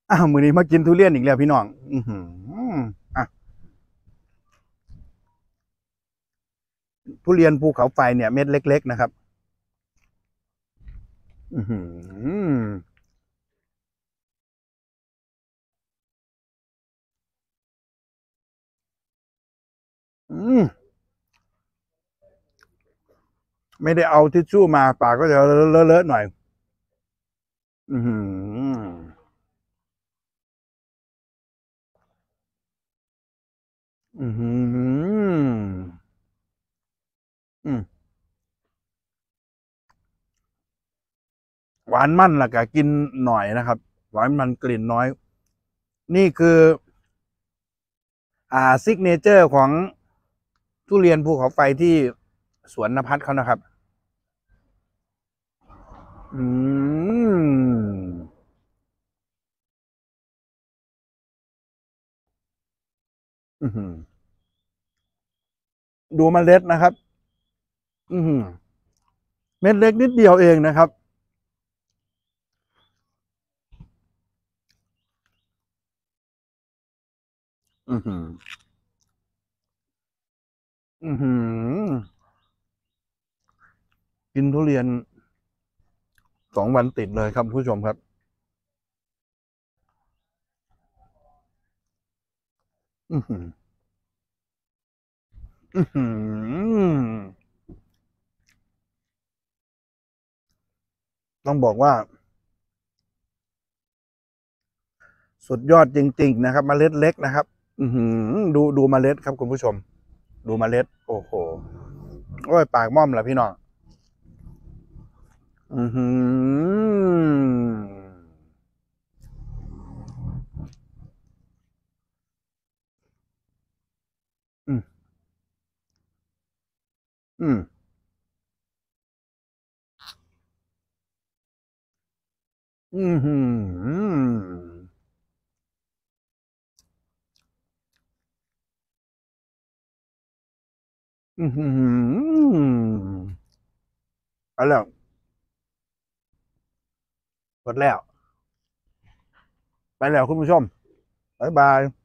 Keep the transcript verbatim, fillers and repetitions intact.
อ้าวมื้อนี้มากินทุเรียนอีกแล้วพี่น้องอือหืออ่ะทุเรียนภูเขาไฟเนี่ยเม็ดเล็กๆนะครับอือหืออืมไม่ได้เอาทิชชู่มาปากก็จะเลอะๆหน่อยอือหืออือหืออืมหวานมันล่ะก็กินหน่อยนะครับหวานมันกลิ่นน้อยนี่คืออ่าซิกเนเจอร์ของทุเรียนภูเขาไฟที่สวนนภัสเขานะครับอืมอือหือดูเมล็ดนะครับ อือหือเม็ดเล็กนิดเดียวเองนะครับอือหืออือหือกินทุเรียนสองวันติดเลยครับผู้ชมครับอือหืออือหือต้องบอกว่าสุดยอดจริงๆนะครับเมล็ดเล็กนะครับอือหือดูดูเมล็ดครับคุณผู้ชมดูเมล็ดโอ้โหโอ้ยปากม่อมแล้วพี่น้องอือหืออืมอืมอือหืออือหือไปแล้วหมดแล้วไปแล้วคุณผู้ชมบ๊ายบาย